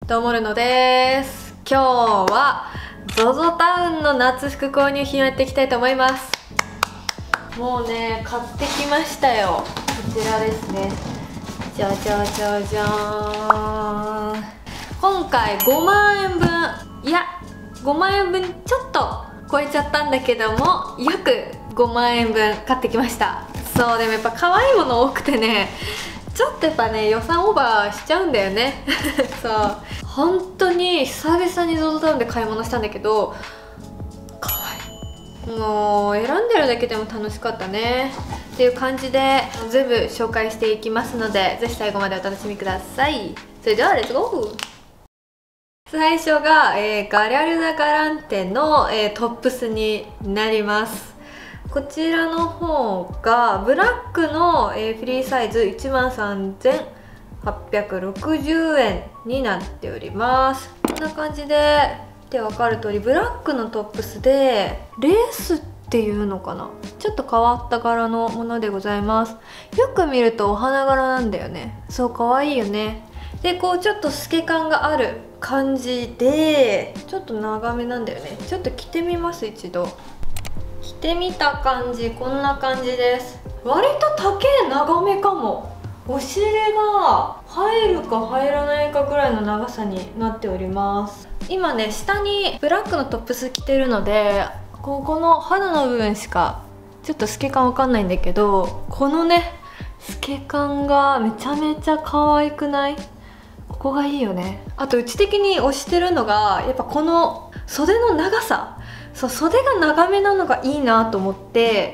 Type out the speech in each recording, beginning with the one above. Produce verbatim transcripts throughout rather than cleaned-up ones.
どうもるのです。今日は ゾゾ タウンの夏服購入品をやっていきたいと思います。もうね、買ってきましたよ。こちらですね。じゃじゃじゃじゃーん。今回ごまんえんぶん、いやごまんえんぶんちょっと超えちゃったんだけども、約ごまんえんぶん買ってきました。そう、でもやっぱ可愛いもの多くてね、ちょっとやっぱね予算オーバーしちゃうんだよね。そう、本当に久々に ゾゾ タウンで買い物したんだけど、可愛い。もう選んでるだけでも楽しかったねっていう感じで全部紹介していきますので、ぜひ最後までお楽しみください。それではレッツゴー。最初が、えー、ガリャルダ・ガランテの、えー、トップスになります。こちらの方がブラックの、えー、フリーサイズ いちまんさんぜんはっぴゃくろくじゅうえんになっております。こんな感じで見て分かる通りブラックのトップスでレースっていうのかな、ちょっと変わった柄のものでございます。よく見るとお花柄なんだよね。そう可愛いよね。でこうちょっと透け感がある感じでちょっと長めなんだよね。ちょっと着てみます。一度着てみた感じ、こんな感じです。割と丈長めかも。お尻が入るか入らないかぐらいの長さになっております。今ね下にブラックのトップス着てるので、ここの肌の部分しかちょっと透け感わかんないんだけど、このね透け感がめちゃめちゃ可愛くない？ここがいいよね。あとうち的に推してるのがやっぱこの袖の長さ。そう、袖が長めなのがいいなと思って、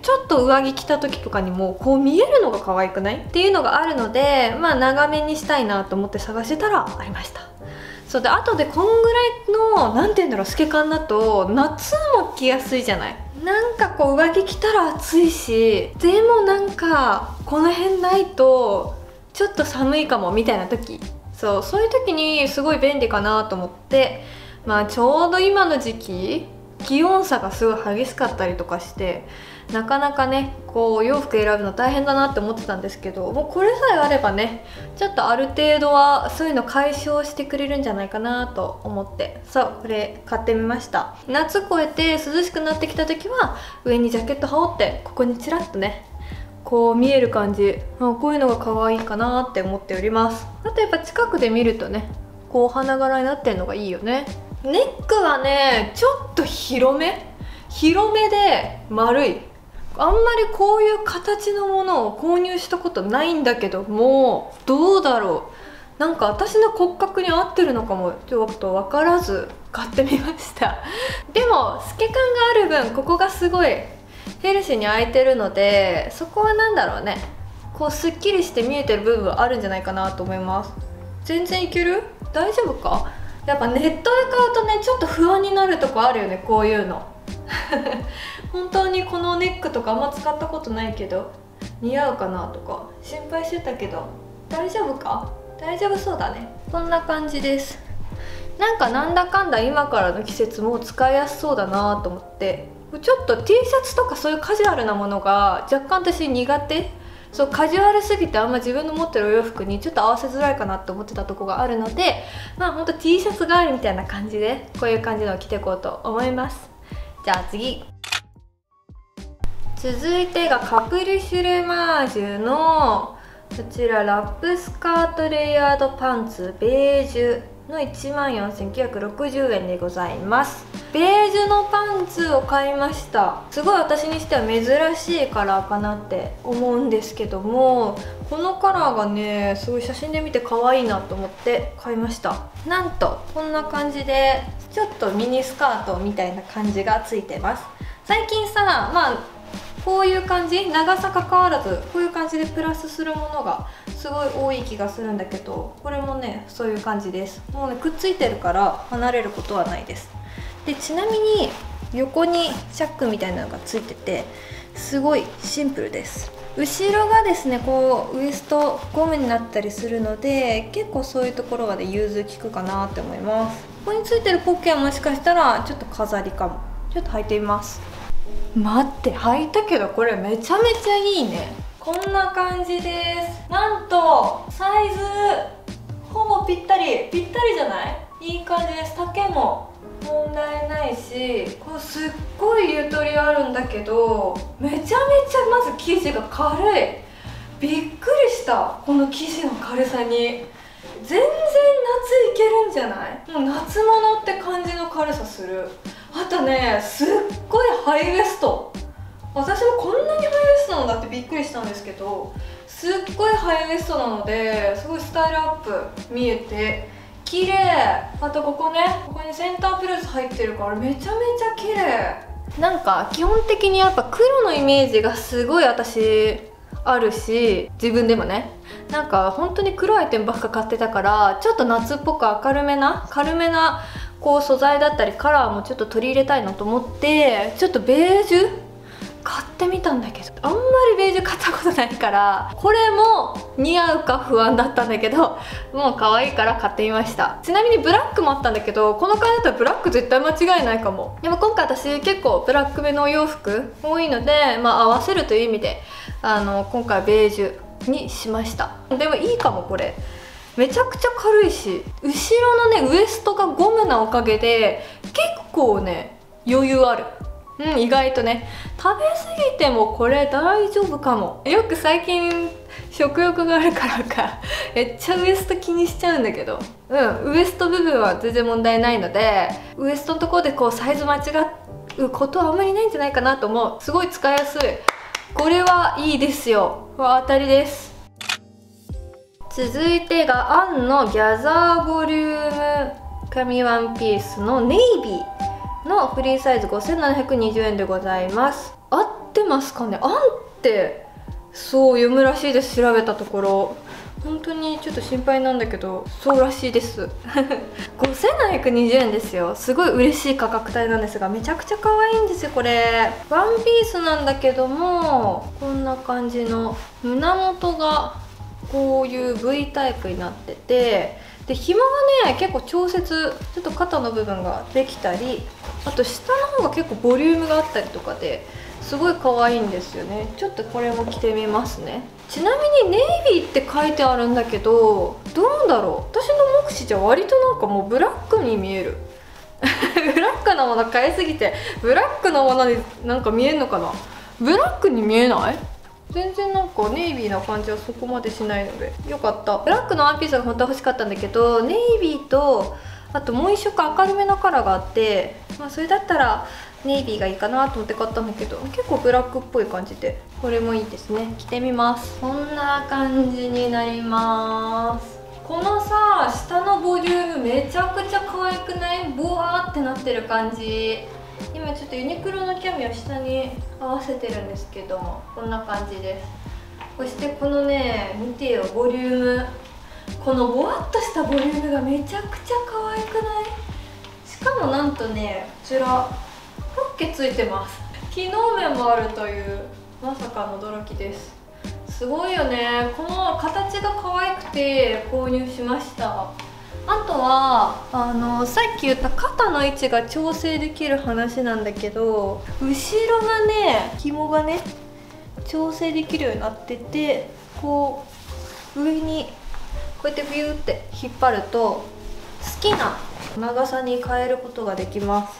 ちょっと上着着た時とかにもこう見えるのが可愛くないっていうのがあるので、まあ長めにしたいなと思って探してたらありました。そうで、あとでこんぐらいのなんて言うんだろう、透け感だと夏も着やすいじゃない。なんかこう上着着たら暑いし、でもなんかこの辺ないとちょっと寒いかもみたいな時、そうそういう時にすごい便利かなと思って、まあちょうど今の時期気温差がすごい激しかったりとかして、なかなかねこうお洋服選ぶの大変だなって思ってたんですけど、もうこれさえあればねちょっとある程度はそういうの解消してくれるんじゃないかなと思って、そうこれ買ってみました。夏越えて涼しくなってきた時は上にジャケット羽織って、ここにちらっとねこう見える感じ、こういうのが可愛いかなって思っております。あとやっぱ近くで見るとねこう花柄になってるのがいいよね。ネックはねちょっと広め広めで丸い。あんまりこういう形のものを購入したことないんだけども、どうだろう、なんか私の骨格に合ってるのかもちょっと分からず買ってみました。でも透け感がある分ここがすごいヘルシーに開いてるので、そこはなんだろうね、こうすっきりして見えてる部分あるんじゃないかなと思います。全然いける？大丈夫か？やっぱネットで買うとねちょっと不安になるとこあるよね、こういうの。本当にこのネックとかあんま使ったことないけど似合うかなとか心配してたけど、大丈夫か？大丈夫そうだね。こんな感じです。なんかなんだかんだ今からの季節も使いやすそうだなと思って、ちょっと T シャツとかそういうカジュアルなものが若干私苦手。そう、カジュアルすぎてあんま自分の持ってるお洋服にちょっと合わせづらいかなって思ってたとこがあるので、まあほんと T シャツ代わりみたいな感じでこういう感じのを着ていこうと思います。じゃあ次、続いてがカプリシュルマージュのこちらラップスカートレイヤードパンツベージュの いちまんよんせんきゅうひゃくろくじゅうえんでございます。ベージュのパンツを買いました。すごい私にしては珍しいカラーかなって思うんですけども、このカラーがねすごい写真で見て可愛いなと思って買いました。なんとこんな感じでちょっとミニスカートみたいな感じがついてます。最近さ、まあこういう感じ、長さ関わらずこういう感じでプラスするものがすごい多い気がするんだけど、これもねそういう感じです。もうねくっついてるから離れることはないです。でちなみに横にチャックみたいなのがついててすごいシンプルです。後ろがですねこうウエストゴムになったりするので、結構そういうところはね融通きくかなって思います。ここについてるポッケはもしかしたらちょっと飾りかも。ちょっと履いてみます。待って、履いたけどこれめちゃめちゃいいね。こんな感じです。なんとサイズほぼぴったりぴったりじゃない？ 感じです。丈も問題ないし、これすっごいゆとりあるんだけど、めちゃめちゃまず生地が軽い。びっくりした、この生地の軽さに。全然夏いけるんじゃない？もう夏物って感じの軽さする。あとね、すっごいハイウエスト。私もこんなにハイウエストなんだってびっくりしたんですけど、すっごいハイウエストなのですごいスタイルアップ見えて綺麗。あとここね、ここにセンタープレス入ってるからめちゃめちゃ綺麗。なんか基本的にやっぱ黒のイメージがすごい私あるし、自分でもね、なんか本当に黒いアイテムばっか買ってたから、ちょっと夏っぽく明るめな軽めなこう素材だったりカラーもちょっと取り入れたいなと思って、ちょっとベージュ買ってみたんだけど、あんまりベージュ買ったことないからこれも似合うか不安だったんだけど、もう可愛いから買ってみました。ちなみにブラックもあったんだけど、この感じだったらブラック絶対間違いないかも。でも今回私結構ブラックめのお洋服多いので、まあ合わせるという意味であの今回ベージュにしました。でもいいかも、これめちゃくちゃ軽いし、後ろのねウエストがゴムなおかげで結構ね余裕ある。うん、意外とね、食べ過ぎてもこれ大丈夫かも。よく最近食欲があるからかめっちゃウエスト気にしちゃうんだけど、うんウエスト部分は全然問題ないので、ウエストのところでこうサイズ間違うことはあんまりないんじゃないかなと思う。すごい使いやすい。これはいいですよ。当たりです。続いてがアンのギャザーボリューム紙ワンピースのネイビーのフリーサイズごせんななひゃくにじゅうえんでございます。合ってますかね。アンってそう読むらしいです。調べたところ本当にちょっと心配なんだけど、そうらしいですごせんななひゃくにじゅうえんですよ。すごい嬉しい価格帯なんですが、めちゃくちゃ可愛いんですよ。これワンピースなんだけども、こんな感じの胸元がこういう V タイプになってて、で紐がね結構調節、ちょっと肩の部分ができたり、あと下の方が結構ボリュームがあったりとかですごい可愛いんですよね。ちょっとこれも着てみますね。ちなみにネイビーって書いてあるんだけど、どうだろう、私の目視じゃ割となんかもうブラックに見えるブラックなもの買いすぎてブラックのものになんか見えるのかな。ブラックに見えない？全然なんかネイビーな感じはそこまでしないのでよかった。ブラックのワンピースが本当は欲しかったんだけど、ネイビーとあともう一色明るめのカラーがあって、まあ、それだったらネイビーがいいかなと思って買ったんだけど、結構ブラックっぽい感じでこれもいいですね。着てみます。こんな感じになります。このさ下のボリュームめちゃくちゃ可愛くない？ボワーってなってる感じ。今ちょっとユニクロのキャミを下に合わせてるんですけども、こんな感じです。そしてこのね見てよ、ボリューム、このボワッとしたボリュームがめちゃくちゃ可愛くない？しかもなんとねこちらポッケついてます。機能面もあるというまさかの驚きです。すごいよね。この形が可愛くて購入しました。あとはあのさっき言った肩の位置が調整できる話なんだけど、後ろがね紐がね調整できるようになってて、こう上にこうやってビューって引っ張ると好きな長さに変えることができます。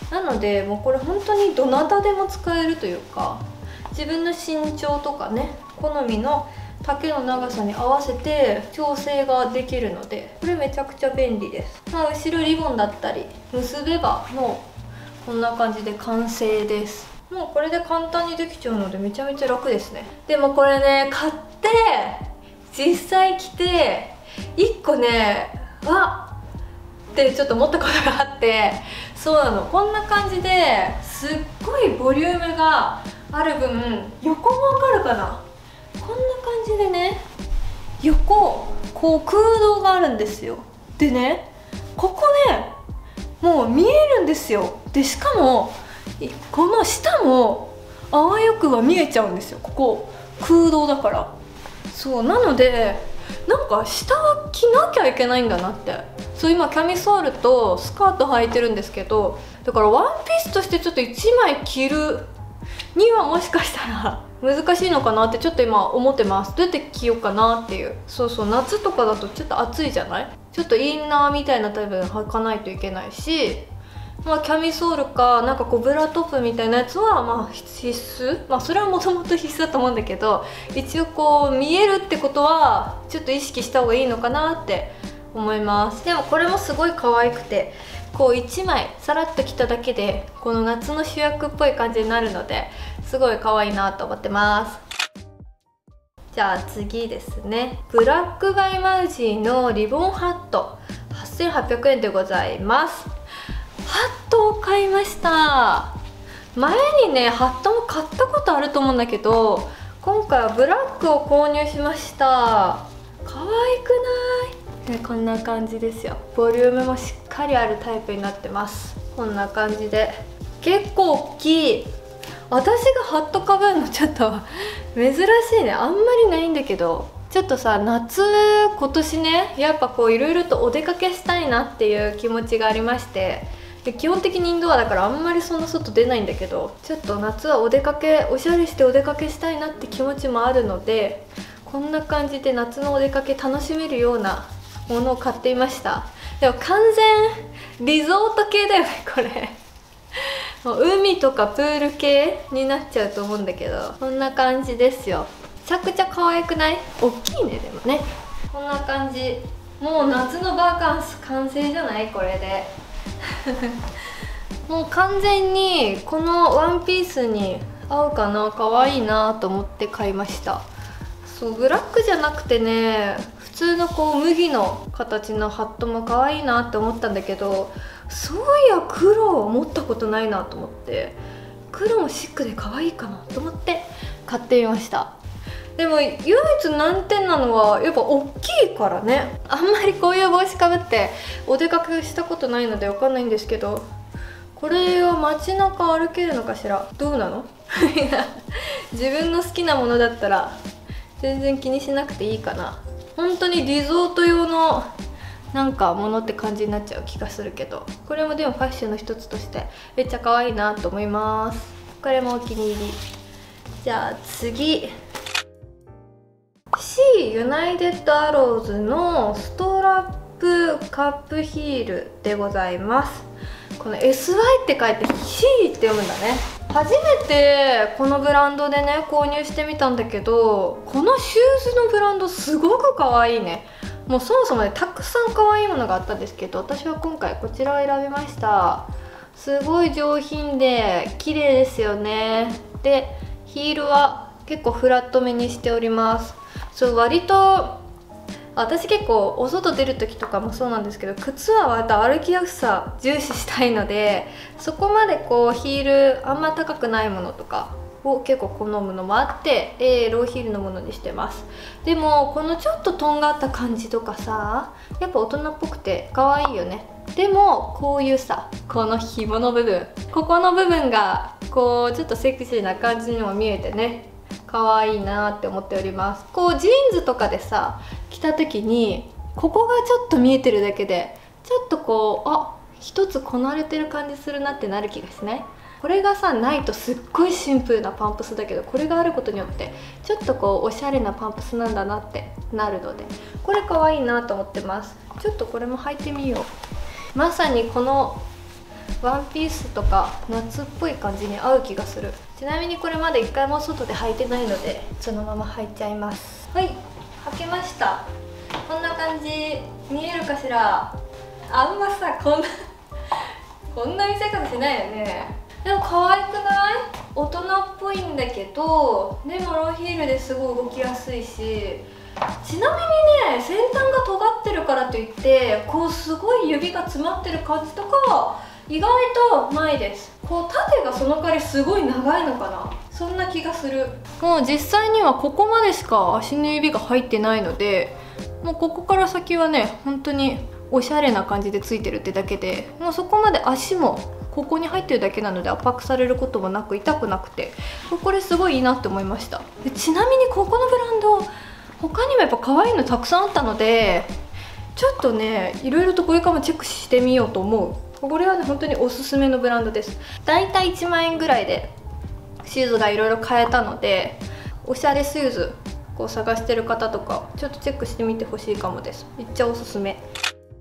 なのでもうこれ本当にどなたでも使えるというか、自分の身長とかね好みの丈の長さに合わせて調整ができるので、これめちゃくちゃ便利です。まあ、後ろリボンだったり結べばもうこんな感じで完成です。もうこれで簡単にできちゃうのでめちゃめちゃ楽ですね。でもこれね買って実際着ていっこねわっってちょっと思ったことがあって、そうなの、こんな感じですっごいボリュームがある分、横もわかるかな、こんな感じでね横こう空洞があるんですよ。でねここねもう見えるんですよ。でしかもこの下もあわよくは見えちゃうんですよ。ここ空洞だから。そうなのでなんか下は着なきゃいけないんだなって。そう今キャミソールとスカート履いてるんですけど、だからワンピースとしてちょっといちまい着るにはもしかしたら難しいのかなってちょっと今思ってます。どうやって着ようかなっていう。そうそう夏とかだとちょっと暑いじゃない。 ちょっとインナーみたいな多分履かないといけないし、まあ、キャミソールかなんかこうブラトップみたいなやつはまあ必須、まあそれはもともと必須だと思うんだけど、一応こう見えるってことはちょっと意識した方がいいのかなって思います。でもこれもすごい可愛くて、こういちまいさらっと着ただけでこの夏の主役っぽい感じになるので、すごい可愛いなと思ってます。じゃあ次ですね、ブラックバイマウジーのリボンハットはっせんはっぴゃくえんでございます。ハットを買いました。前にねハットも買ったことあると思うんだけど、今回はブラックを購入しました。可愛くない？ね、こんな感じですよ。ボリュームもしっかりあるタイプになってます。こんな感じで結構大きい。私がハットかぶるのちょっと珍しいね。あんまりないんだけど、ちょっとさ、夏今年ねやっぱこういろいろとお出かけしたいなっていう気持ちがありまして、で基本的にインドアだからあんまりそんな外出ないんだけど、ちょっと夏はお出かけおしゃれしてお出かけしたいなって気持ちもあるので、こんな感じで夏のお出かけ楽しめるようなものを買っていました。でも完全リゾート系だよねこれもう海とかプール系になっちゃうと思うんだけど、こんな感じですよ。めちゃくちゃ可愛くない？大きいね。でもねこんな感じ。もう夏のバカンス完成じゃないこれでもう完全にこのワンピースに合うかな、可愛いなと思って買いました。そう、ブラックじゃなくてね、普通のこう麦の形のハットも可愛いなって思ったんだけど、そういや黒を持ったことないなと思って、黒もシックで可愛いかなと思って買ってみました。でも唯一難点なのはやっぱ大きいからね。あんまりこういう帽子かぶってお出かけしたことないので分かんないんですけど、これは街中歩けるのかしら。どうなのいや自分の好きなものだったら全然気にしなくていいかな。本当にリゾート用のなんかものって感じになっちゃう気がするけど、これもでもファッションの一つとしてめっちゃ可愛いなと思います。これもお気に入り。じゃあ次、 C ユナイテッドアローズのストラップカップヒールでございます。この エスワイ って書いて C って読むんだね。初めてこのブランドでね購入してみたんだけど、このシューズのブランドすごく可愛いね。もうそもそもねたくさん可愛いものがあったんですけど、私は今回こちらを選びました。すごい上品で綺麗ですよね。でヒールは結構フラットめにしております。そう、割と私結構お外出る時とかもそうなんですけど、靴は割と歩きやすさ重視したいので、そこまでこうヒールあんま高くないものとかを結構好むのもあって、えー、ローヒールのものにしてます。でもこのちょっととんがった感じとかさ、やっぱ大人っぽくて可愛いよね。でもこういうさ、この紐の部分、ここの部分がこうちょっとセクシーな感じにも見えてね、可愛いなって思っております。こうジーンズとかでさ着た時にここがちょっと見えてるだけでちょっとこう、あ、一つこなれてる感じするなってなる気がしない？これがさないとすっごいシンプルなパンプスだけど、これがあることによってちょっとこうおしゃれなパンプスなんだなってなるので、これ可愛いなと思ってます。ちょっとこれも履いてみよう。まさにこのワンピースとか夏っぽい感じに合う気がする。ちなみにこれまで一回も外で履いてないのでそのまま履いちゃいます。はい、履けました。こんな感じ見えるかしら。あんまさこんなこんな見せ方しないよね。でも可愛くない？大人っぽいんだけど、でもローヒールですごい動きやすいし、ちなみにね先端が尖ってるからといってこうすごい指が詰まってる感じとかは意外とないです。こう縦がその代わりすごい長いのかな、そんな気がする。もう実際にはここまでしか足の指が入ってないので、もうここから先はね本当におしゃれな感じでついてるってだけで、もうそこまで足もここに入ってるだけなので圧迫されることもなく痛くなくて、これすごいいいなって思いました。でちなみにここのブランド他にもやっぱ可愛いのたくさんあったので、ちょっとねいろいろとこれからもチェックしてみようと思う。これはね本当におすすめのブランドです。だいたいいちまんえんぐらいでシューズがいろいろ買えたので、おしゃれシューズこう探してる方とかちょっとチェックしてみてほしいかもです。めっちゃおすすめ。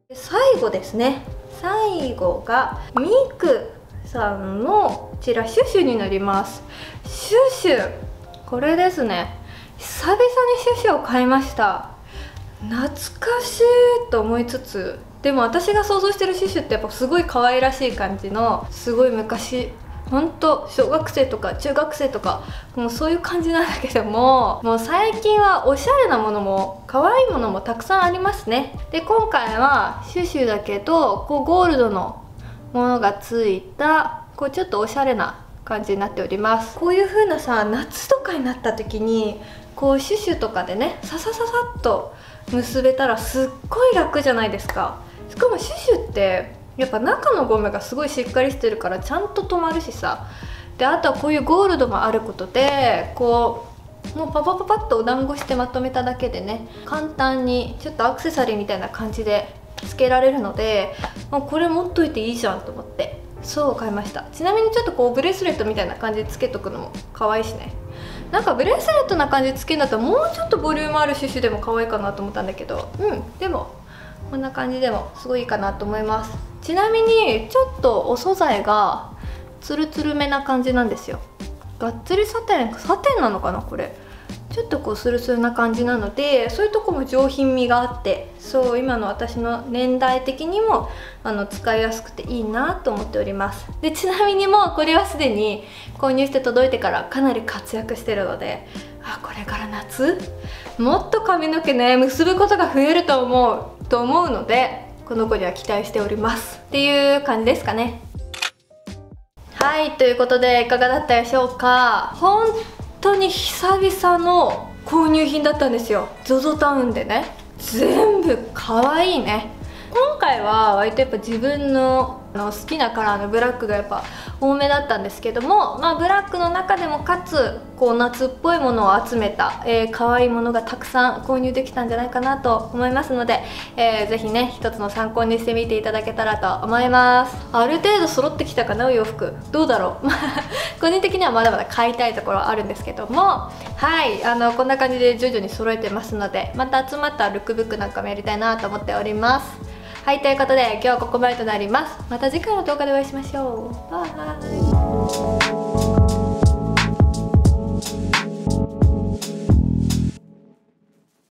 最後ですね、最後がミクさんのこちらシュシュになります。シュシュ、これですね。久々にシュシュを買いました。懐かしいと思いつつ、でも私が想像してるシュシュってやっぱすごい可愛らしい感じの、すごい昔、ほんと小学生とか中学生とかもうそういう感じなんだけども、もう最近はおしゃれなものも可愛いものもたくさんありますね。で今回はシュシュだけどこうゴールドのものがついたこうちょっとおしゃれな感じになっております。こういう風なさ、夏とかになった時にこうシュシュとかでね、ささささっと結べたらすっごい楽じゃないですか。しかもシュシュってやっぱ中のゴムがすごいしっかりしてるからちゃんと止まるしさ。であとはこういうゴールドもあることでこうもうパパパパッとお団子してまとめただけでね、簡単にちょっとアクセサリーみたいな感じでつけられるので、もうこれ持っといていいじゃんと思ってそう買いました。ちなみにちょっとこうブレスレットみたいな感じでつけとくのも可愛いしね。なんかブレスレットな感じでつけるんだったらもうちょっとボリュームあるシュシュでも可愛いかなと思ったんだけど、うんでもこんな感じでもすごいいいかなと思います。ちなみにちょっとお素材がツルツルめな感じなんですよ。がっつりサテンサテンなのかな、これちょっとこうスルスルな感じなので、そういうとこも上品味があって、そう今の私の年代的にもあの使いやすくていいなと思っております。でちなみにもうこれはすでに購入して届いてからかなり活躍してるので、あこれから夏もっと髪の毛ね結ぶことが増えると思うと思うので、この子には期待しておりますっていう感じですかね。はい、ということでいかがだったでしょうか。本当に久々の購入品だったんですよ。 ゾゾ タウンでね、全部可愛いね。今回は割とやっぱ自分のあの好きなカラーのブラックがやっぱ多めだったんですけども、まあ、ブラックの中でもかつこう夏っぽいものを集めた、えー、可愛いものがたくさん購入できたんじゃないかなと思いますので、えー、ぜひね一つの参考にしてみていただけたらと思います。ある程度揃ってきたかな、お洋服どうだろう個人的にはまだまだ買いたいところはあるんですけども、はいあのこんな感じで徐々に揃えてますので、また集まったルックブックなんかもやりたいなと思っております。はい、ということで今日はここまでとなります。また次回の動画でお会いしましょう。バイバイ。